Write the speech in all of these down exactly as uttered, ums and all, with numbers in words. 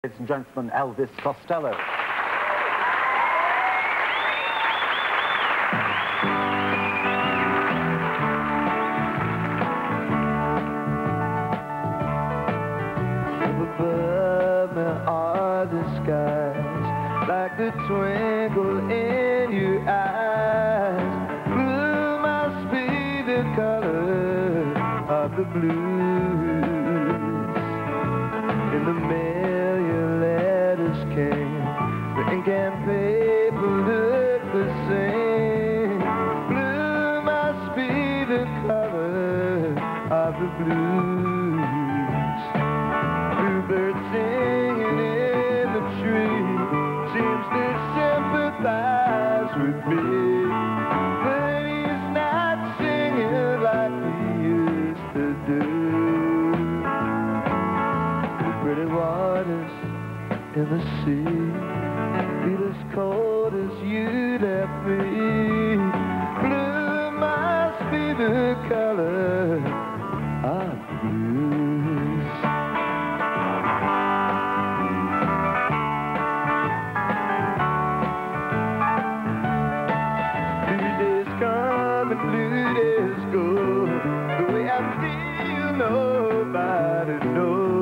Ladies and gentlemen, Elvis Costello. Above me are the skies, like the twinkle in your eyes. Blue must be the color of the blues. In the mail your letters came, the ink and paper look the same. Blue must be the color of the blues. Bluebird singing in the tree seems to sympathize with me, but he's not singing like he used to do. Pretty waters in the sea feel as cold as you left me. Blue must be the color of blues. Blue days come and blue days go. The way I feel nobody knows.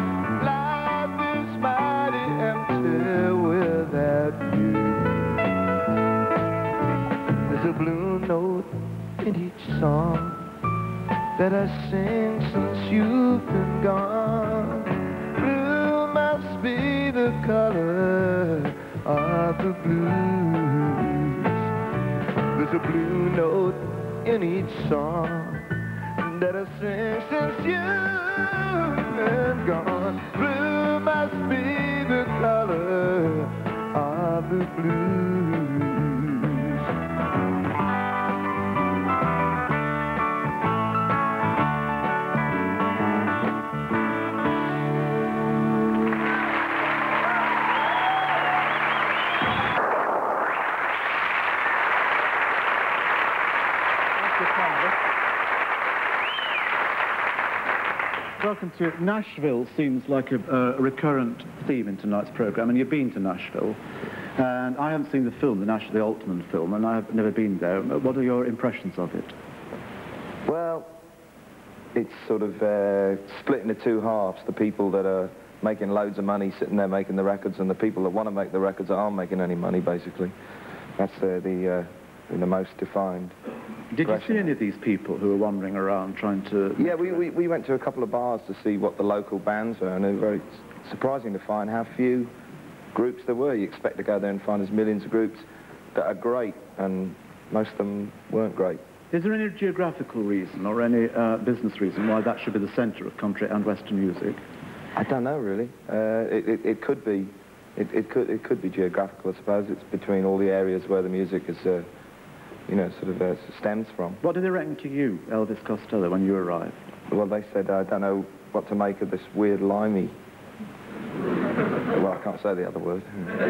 There's a blue note in each song that I sing since you've been gone. Blue must be the color of the blues. There's a blue note in each song that I sing since you've been gone. Blue must be the color of the blues. Welcome to it. Nashville seems like a, a recurrent theme in tonight's programme, and you've been to Nashville. And I haven't seen the film, the Nash, the Altman film, and I've never been there. What are your impressions of it? Well, it's sort of uh, split into two halves. The people that are making loads of money sitting there making the records, and the people that want to make the records that aren't making any money, basically. That's uh, the, uh, the most defined. Did you see any of these people who were wandering around trying to... Yeah, we, we, we went to a couple of bars to see what the local bands were, and it was very surprising to find how few groups there were. You expect to go there and find there's millions of groups that are great, and most of them weren't great. Is there any geographical reason or any uh, business reason why that should be the centre of country and western music? I don't know, really. Uh, it, it, it could be. It, it, could, it could be geographical, I suppose. It's between all the areas where the music is... Uh, you know, sort of uh, stems from. What did they reckon to you, Elvis Costello, when you arrived? Well, they said, I don't know what to make of this weird limey. Well, I can't say the other word.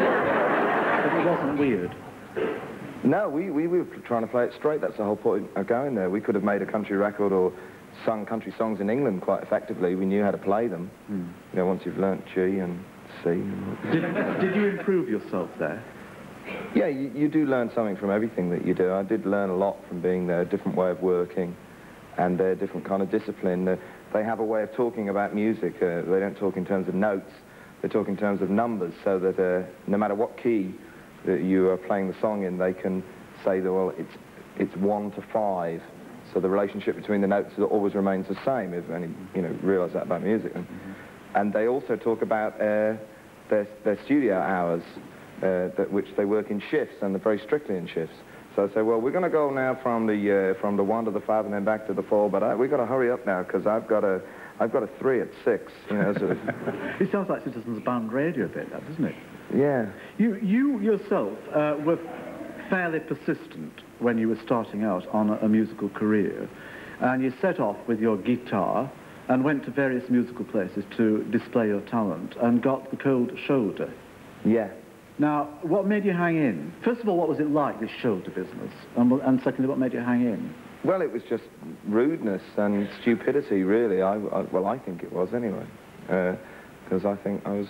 But it wasn't weird. No, we, we, we were trying to play it straight. That's the whole point of going there. We could have made a country record or sung country songs in England quite effectively. We knew how to play them. Hmm. You know, once you've learnt G and C. Did, did you improve yourself there? Yeah, you, you do learn something from everything that you do. I did learn a lot from being there, a different way of working and a different kind of discipline. Uh, they have a way of talking about music. Uh, they don't talk in terms of notes. They talk in terms of numbers, so that uh, no matter what key that you are playing the song in, they can say that, well, it's, it's one to five. So the relationship between the notes always remains the same, if any, you know, realise that about music. And, mm-hmm. and they also talk about uh, their, their studio hours. Uh, that which they work in shifts, and they're very strictly in shifts. So I say, well, we're going to go now from the uh, from the one to the five and then back to the four, but I, we've got to hurry up now because I've got a I've got a three at six. You know, sort of. It sounds like Citizens Band Radio a bit, that, doesn't it? Yeah. You you yourself uh, were fairly persistent when you were starting out on a, a musical career, and you set off with your guitar and went to various musical places to display your talent and got the cold shoulder. Yeah. Now, what made you hang in? First of all, what was it like, this shoulder business? And, and secondly, what made you hang in? Well, it was just rudeness and stupidity, really. I, I, well, I think it was, anyway. Because uh, I think I was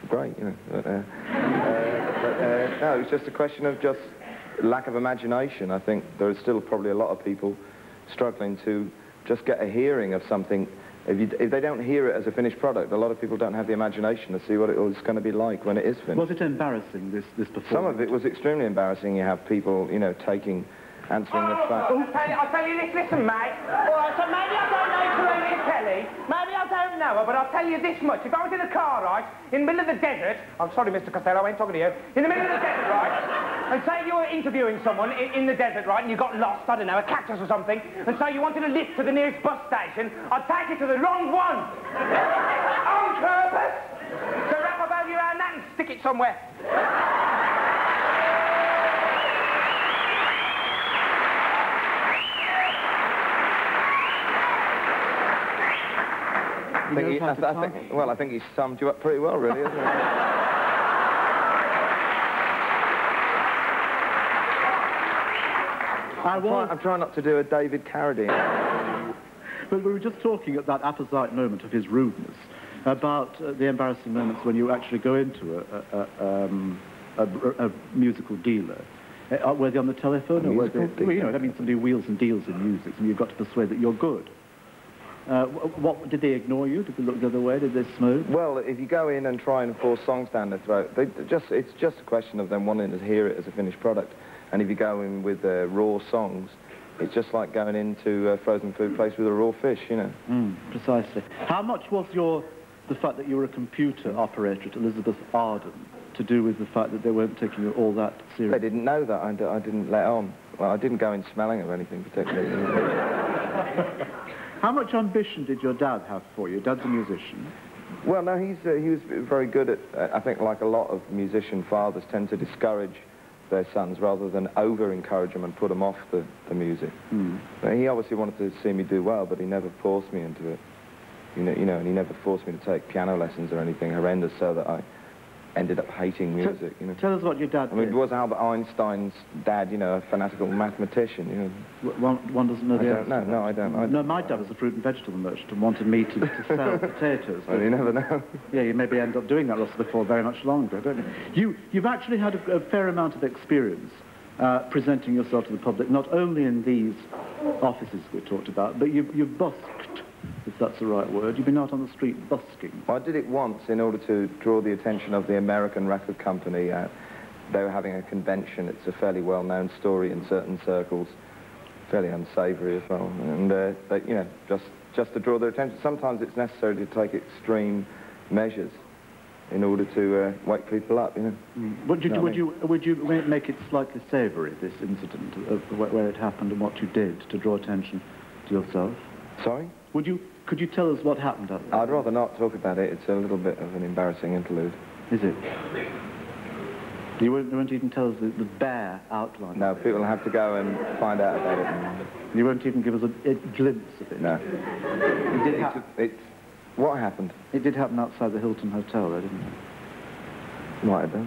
great, you know. But, uh, uh, but, uh, no, it's just a question of just lack of imagination. I think there is still probably a lot of people struggling to just get a hearing of something. If, you, if they don't hear it as a finished product, a lot of people don't have the imagination to see what it was going to be like when it is finished. Was it embarrassing, this, this performance? Some of it was extremely embarrassing. You have people, you know, taking, answering oh, the fact... I'll tell, you, I'll tell you this, listen, mate. All right, so maybe I don't know Teresa Kelly, maybe I don't know her, but I'll tell you this much. If I was in a car, right, in the middle of the desert... I'm sorry, Mister Costello, I ain't talking to you. In the middle of the desert, right, and say you were interviewing someone in, in the desert, right, and you got lost, I don't know, a cactus or something, and so you wanted a lift to the nearest bus station, I'd take you to the wrong one. On purpose. So wrap a bogey around that and stick it somewhere. I think he, I, th I think, well, I think he summed you up pretty well, really, isn't it? I was... I'm, try, I'm trying not to do a David Carradine. But we were just talking at that apposite moment of his rudeness about uh, the embarrassing moments when you actually go into a, a, a, um, a, a musical dealer. Uh, whether on the telephone a or whether... dealer. Well, you know, I mean, somebody who wheels and deals in music, and you've got to persuade that you're good. Uh, what, did they ignore you? Did they look the other way? Did they smoke? Well, if you go in and try and force songs down their throat, they just, it's just a question of them wanting to hear it as a finished product. And if you go in with uh, raw songs, it's just like going into a frozen food place with a raw fish, you know. Mm, precisely. How much was your, the fact that you were a computer operator at Elizabeth Arden to do with the fact that they weren't taking you all that seriously? They didn't know that. I, d I didn't let on. Well, I didn't go in smelling of anything particularly. How much ambition did your dad have for you? Dad's a musician. Well, no, he's, uh, he was very good at, uh, I think like a lot of musician fathers tend to discourage their sons rather than over-encourage them and put them off the, the music. Mm. But he obviously wanted to see me do well, but he never forced me into it. You know, you know, and he never forced me to take piano lessons or anything horrendous so that I ended up hating music, you know. Tell us what your dad I mean, did. was Albert Einstein's dad, you know, a fanatical mathematician, you know? One, one doesn't know the I answer. don't know, no, I don't. I no, my dad was a fruit and vegetable merchant and wanted me to, to sell potatoes. Well, you never know. Yeah, you maybe end up doing that, Russell, before very much longer, don't you? you you've actually had a, a fair amount of experience uh, presenting yourself to the public, not only in these offices we talked about, but you've, you've busked, if that's the right word. You've been out on the street busking. Well, I did it once in order to draw the attention of the American record company. Uh, they were having a convention. It's a fairly well-known story in certain circles, fairly unsavoury as well. And, uh, they, you know, just, just to draw their attention. Sometimes it's necessary to take extreme measures in order to uh, wake people up, you know. Mm. Would, you, no, would, I mean, you, would you make it slightly savoury, this incident, of where it happened and what you did to draw attention to yourself? Sorry? Would you, could you tell us what happened up there? I'd rather not talk about it. It's a little bit of an embarrassing interlude. Is it? You won't, you won't even tell us the, the bare outline? No, people have to go and find out about it. You won't even give us a, a glimpse of it? No. It did happen. It's, what happened? It did happen outside the Hilton Hotel, though, didn't it? Might have done.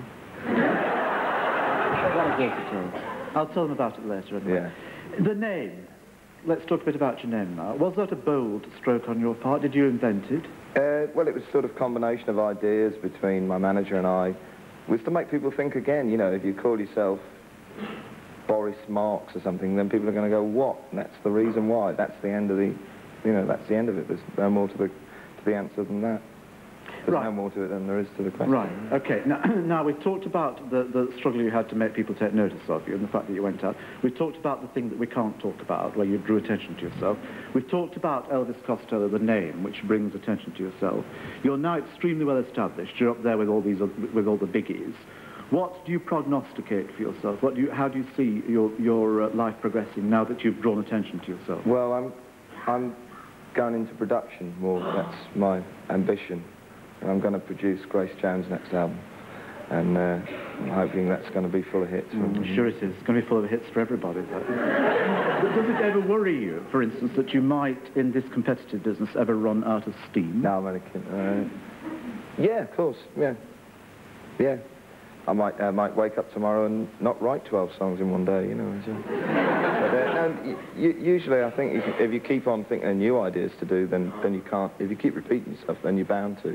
What was it? I'll tell them about it later, anyway. Yeah. The name. Let's talk a bit about your name now. Was that a bold stroke on your part? Did you invent it? Uh, well, it was sort of a combination of ideas between my manager and I. It was to make people think again, you know, if you call yourself Boris Marx or something, then people are going to go, what? And that's the reason why. That's the end of the, you know, that's the end of it. There's no more to the, to the answer than that. There's right. no more to it than there is to the question. Right, okay. Now, now we've talked about the, the struggle you had to make people take notice of you and the fact that you went out. We've talked about the thing that we can't talk about, where you drew attention to yourself. We've talked about Elvis Costello, the name, which brings attention to yourself. You're now extremely well established. You're up there with all these, with all the biggies. What do you prognosticate for yourself? What do you, how do you see your, your uh, life progressing now that you've drawn attention to yourself? Well, I'm, I'm going into production more. That's my ambition. And I'm going to produce Grace Jones' next album. And uh, I'm hoping that's going to be full of hits. Mm, I'm sure it is. It's going to be full of hits for everybody. But does it ever worry you, for instance, that you might, in this competitive business, ever run out of steam? No, American. Uh, yeah, of course. Yeah. Yeah. I might, uh, might wake up tomorrow and not write twelve songs in one day, you know. So. But, uh, no, usually I think if you, if you keep on thinking of new ideas to do, then, then you can't. If you keep repeating yourself, then you're bound to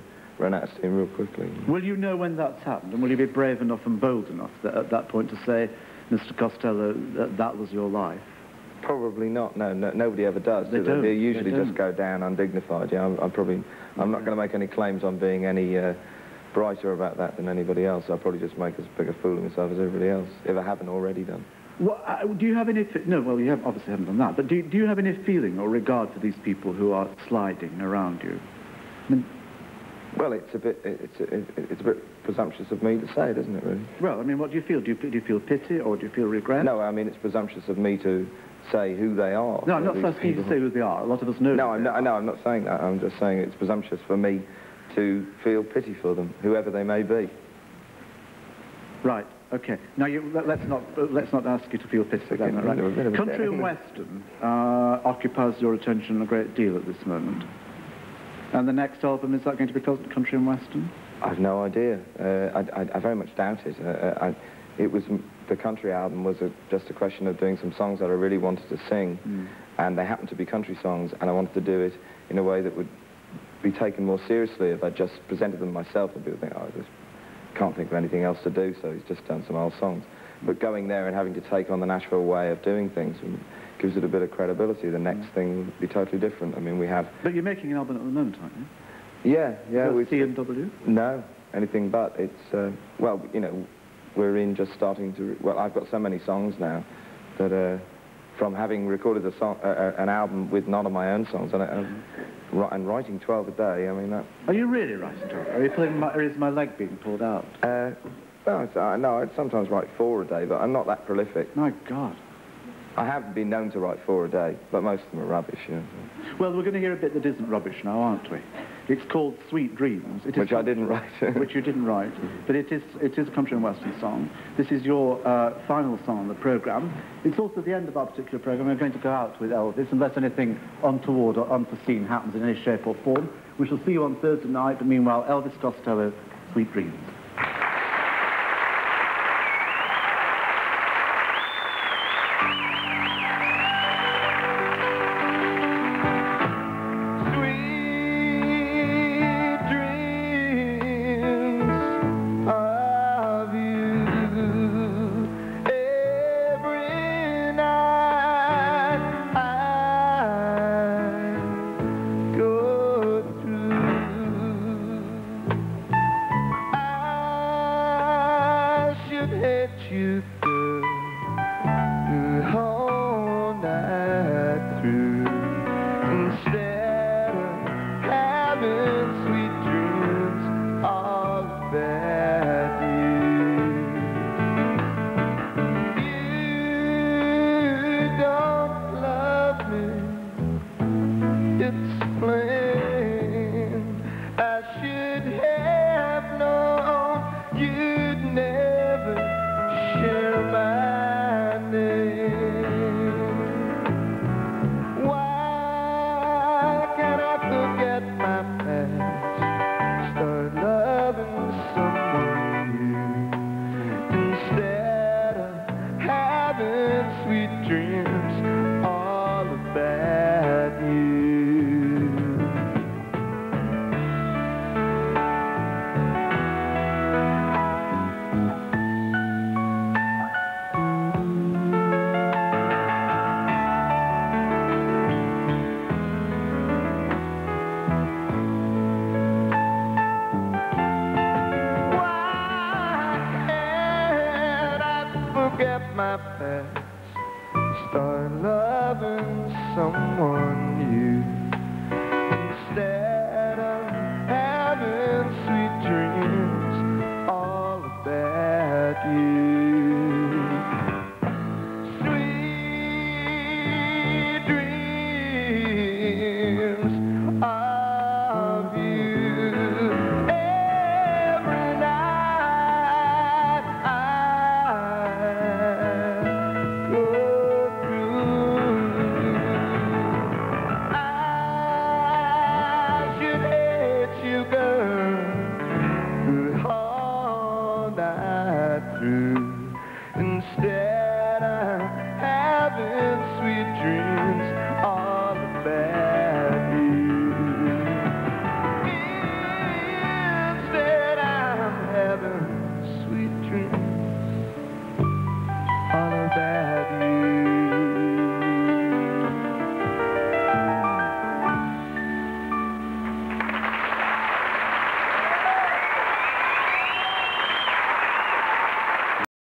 run out of steam real quickly. Will you know when that's happened, and will you be brave enough and bold enough that, at that point to say, Mister Costello, that that was your life? Probably not. No, no nobody ever does. They do don't. They, they usually They don't. just go down undignified. Yeah, I'm, I'm probably. I'm not going to make any claims on being any uh, brighter about that than anybody else. I'll probably just make as big a fool of myself as everybody else, if I haven't already done. Well, uh, do you have any... No, well, you have, obviously haven't done that, but do, do you have any feeling or regard for these people who are sliding around you? I mean, well, it's a bit. It's a, it's a bit presumptuous of me to say, isn't it? Really. well, I mean, what do you feel? Do you, do you feel pity or do you feel regret? No, I mean it's presumptuous of me to say who they are. No, I'm not These asking you to people. say who they are. A lot of us know. No, who I'm they not, are. no, I'm not saying that. I'm just saying it's presumptuous for me to feel pity for them, whoever they may be. Right. Okay. Now, you, let, let's not uh, let's not ask you to feel pity. Okay, Then, no, right? no, no, no, Country no. and Western uh, occupies your attention a great deal at this moment. And the next album, is that going to be called Country and Western? I've no idea. Uh, I, I, I very much doubt it. Uh, I, it was the country album was a, just a question of doing some songs that I really wanted to sing, Mm. and they happened to be country songs, and I wanted to do it in a way that would be taken more seriously if I just presented them myself, and people think, oh, I just can't think of anything else to do, so he's just done some old songs. But going there and having to take on the Nashville way of doing things gives it a bit of credibility. The next Mm. thing would be totally different. I mean, we have... But you're making an album at the moment, aren't you? Yeah, yeah. With we C and W? No, anything but. It's, uh, well, you know, we're in just starting to... Well, I've got so many songs now that, uh, from having recorded a song, uh, an album with none of my own songs, and, uh, and writing twelve a day, I mean, that... Are you really writing to it? Are you pulling my, or is my leg being pulled out? Uh, well, it's, uh, no, I sometimes write four a day, but I'm not that prolific. My God. I have been known to write four a day, but most of them are rubbish, you know. Well, we're going to hear a bit that isn't rubbish now, aren't we? It's called Sweet Dreams. It is Which I didn't write. Which you didn't write. But it is, it is a country and western song. This is your uh, final song on the programme. It's also the end of our particular programme. We're going to go out with Elvis, unless anything untoward or unforeseen happens in any shape or form. We shall see you on Thursday night, but meanwhile, Elvis Costello, Sweet Dreams. my past, start loving someone new instead of having sweet dreams all about you. Sweet dreams of you. Every night I go through, I that you